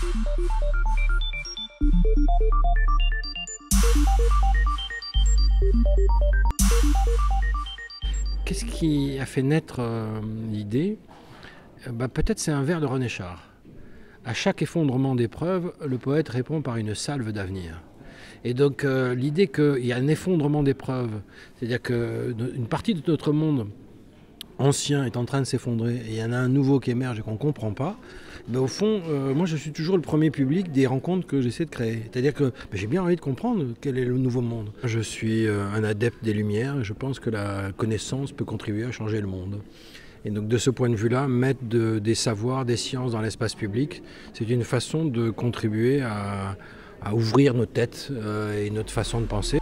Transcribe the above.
Qu'est-ce qui a fait naître l'idée? Peut-être c'est un vers de René Char. À chaque effondrement d'épreuves, le poète répond par une salve d'avenir. Et donc l'idée qu'il y a un effondrement d'épreuves, c'est-à-dire qu'une partie de notre monde ancien est en train de s'effondrer et il y en a un nouveau qui émerge et qu'on ne comprend pas, au fond, moi je suis toujours le premier public des rencontres que j'essaie de créer. C'est-à-dire que j'ai bien envie de comprendre quel est le nouveau monde. Je suis un adepte des Lumières et je pense que la connaissance peut contribuer à changer le monde. Et donc de ce point de vue-là, mettre des savoirs, des sciences dans l'espace public, c'est une façon de contribuer à ouvrir nos têtes et notre façon de penser.